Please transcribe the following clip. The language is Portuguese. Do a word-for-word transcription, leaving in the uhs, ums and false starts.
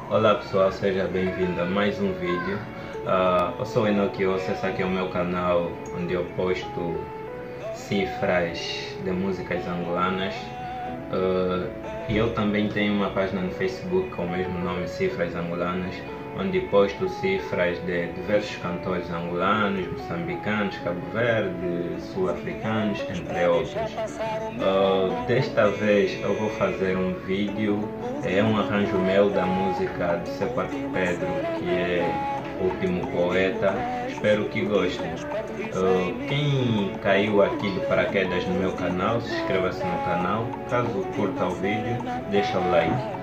Olá pessoal, seja bem-vindo a mais um vídeo. Uh, eu sou o Enoque Ossa, esse aqui é o meu canal onde eu posto cifras de músicas angolanas. Uh, e eu também tenho uma página no Facebook com o mesmo nome, Cifras Angolanas, onde posto cifras de diversos cantores angolanos, moçambicanos, Cabo Verde, sul-africanos, entre outros. Uh, desta vez eu vou fazer um vídeo, é um arranjo meu da música de C quatro Pedro, que é O Último Poeta. Espero que gostem. Uh, quem caiu aqui de paraquedas no meu canal, se inscreva-se no canal. Caso curta o vídeo, deixa o like.